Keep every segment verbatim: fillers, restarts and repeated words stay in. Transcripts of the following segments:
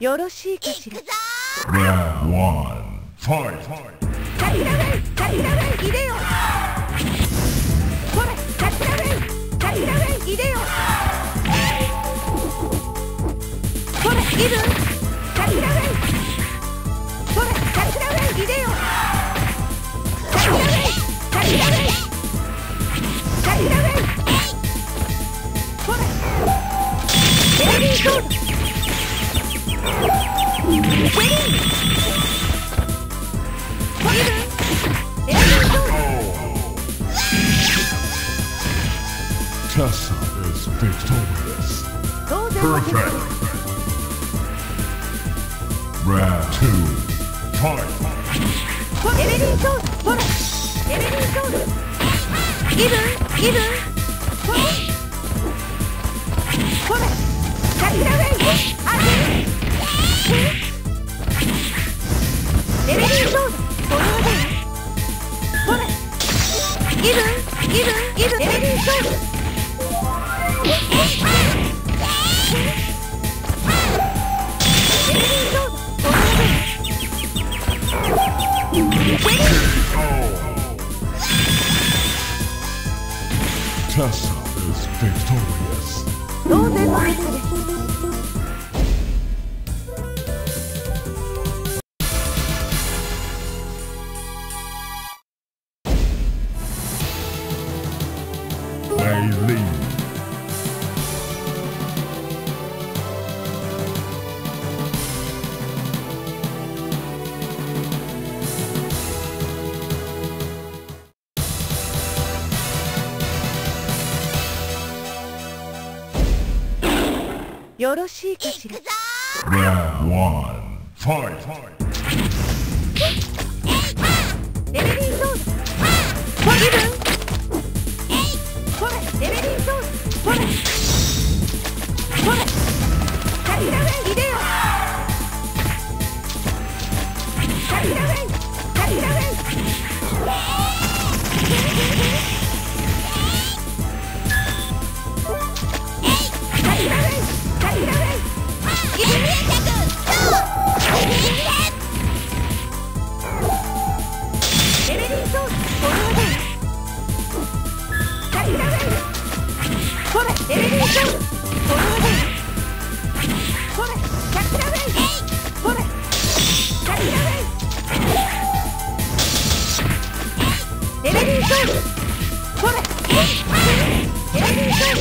よろしいかしら。 Round one, fight! カキラメイカキラメイ入れよ。ほらカキラメイカキラメイ入れよ。ほらイブンカキラメイほらカキラメイ入れよ。カキラメイカキラメイカキラメイほらエレビーソードウェディン Tessa is victorious. Perfect. Round two, fight. エレリーソードほらエレリーソードイブンイブンほらほらカキラメイあれエレリーソードこれはどうほらイブンイブンイブンエレリーソードエレリーソードこれはどう Tessa is victorious. 当然の結果です。 Wei-Ling. よろしいかしら。 Round one, fight! エレリーソードほらイブンほらエレリーソードほらほらカキラメイ入れよ。カキラメイカキラメイカキラメイカキラメイイブンエレリーソードこれはどうカキラメイほらエレリーソードこれはどうほらカキラメイほらカキラメイエレリーソードほらエレリーソード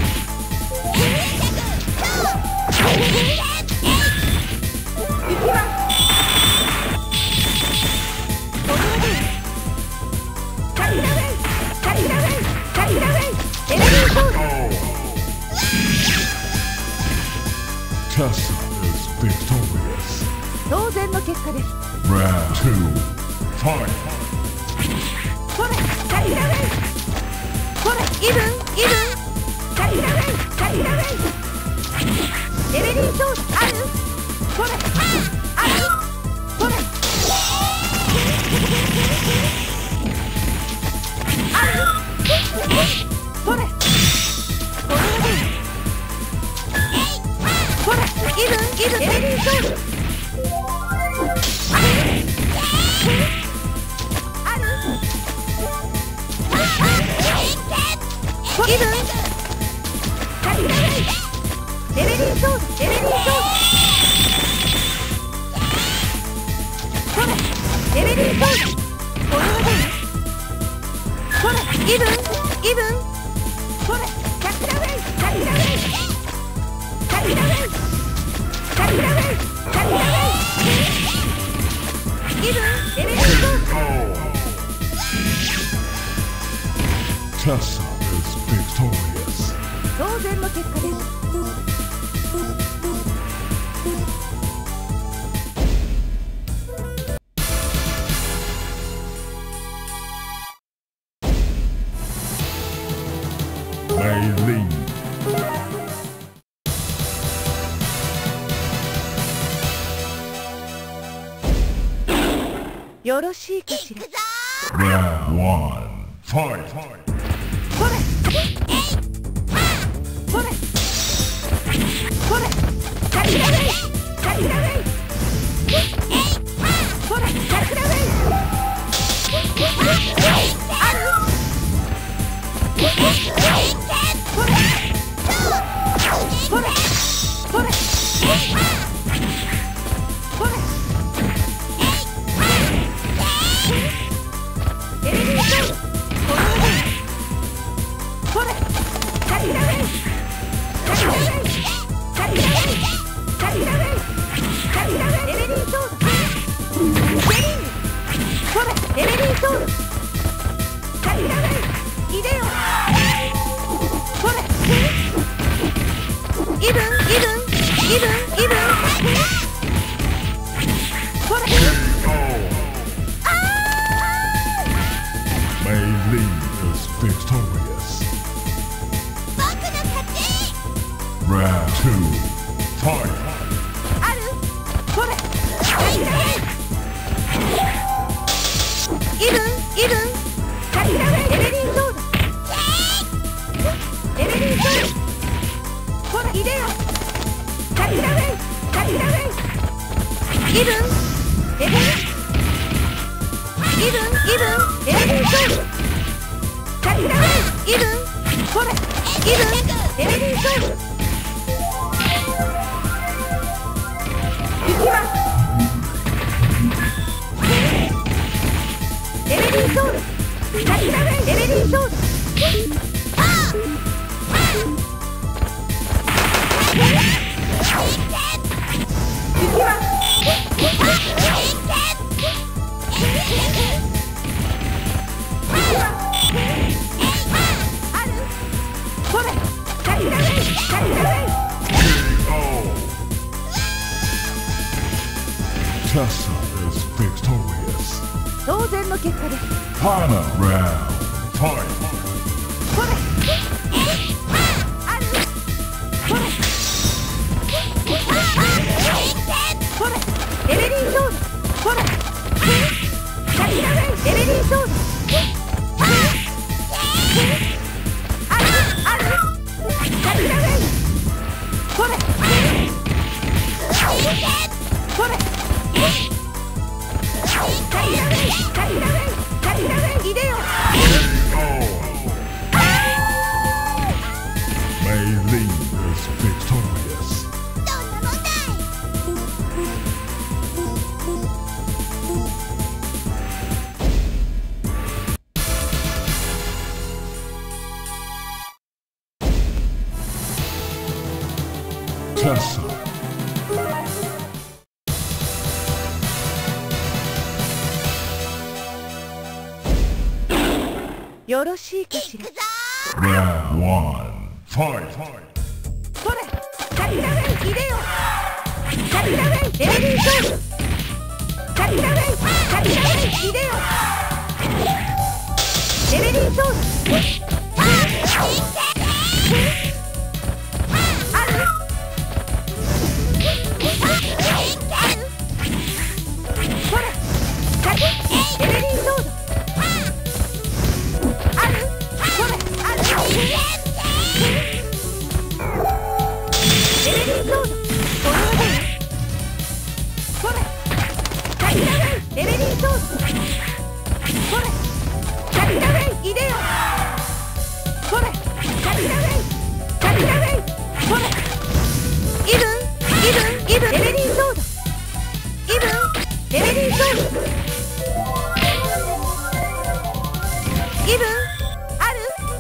行きますこれはどうカキラメイカキラメイカキラメイエレリーソード Tessa is victorious. 当然の結果です。 Round two, fight! ほらカキラメイほらイブンイブンカキラメイカキラメイエレリーソードあるほらあるほらあるほらこれはどうほらイブンイブンエレリーソードあるあるイブンカキラメイエレリーソードエレリーソードほらエレリーソードこれはどうほらイブンイブンほらカキラメイカキラメイカキラメイカキラメイカキラメイイブンエレリーソード Tessa is victorious. 当然の結果です。 Wei-Ling. よろしいかしら。 Round one, fight! ほらほらほらカキラメイカキラメイイブンイブンこれ Mei is victorious. Round two, fight! あるこれイブンイブンカリラウェイエレリンソードエレリンソードこれいでよカリラウェイカリラウェイイブンエレリンイブンイブンエレリンソードカリラウェイイブンこれイブンエレリンソード行きますエレリンソードカリラウェイエレリンソードあー行きますあるこれカリラウェイカリラウェイ Tessa is victorious. 当然の結果です Final round, fight! これあるこれこれエレリンソードこれカリラウェイエレリンソードあるあるカリラウェイこれこれカリラウェイカリラウェイカリラウェイいでよ Mei Ling is victorious. Tessa. よろしいかしら Round one, fight! これカリラウェイいでよカリラウェイエレリンソードカリラウェイカリラウェイいでよエレリンソードあるこれカリエレリンソードあるこれあるエレリンソードこれはどうこれカリラウェイエレリンソードこれカリラウェイいでよこれカリラウェイカリラウェイこれイブンイブンイブンエレリンソードイブンエレリンソードイブンある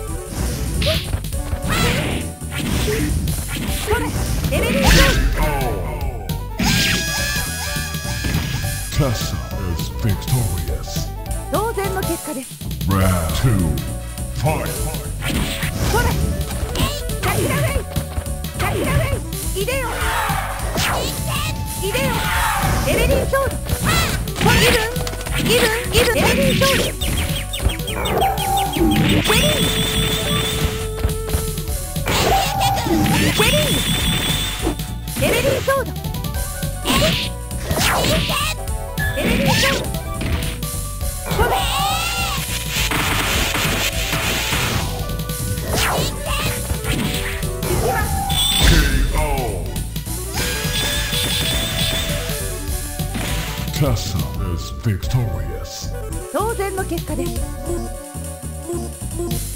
これエレリンソード Tessa is victorious. 当然の結果です Round two, fight! これカリラウェイカリラウェイいでよいでよエレリンソードこれイブンイブンイブンエレリンソードウェリンウェリンエレリンソードエレリンソードこれ Tessa is victorious. 当然の結果です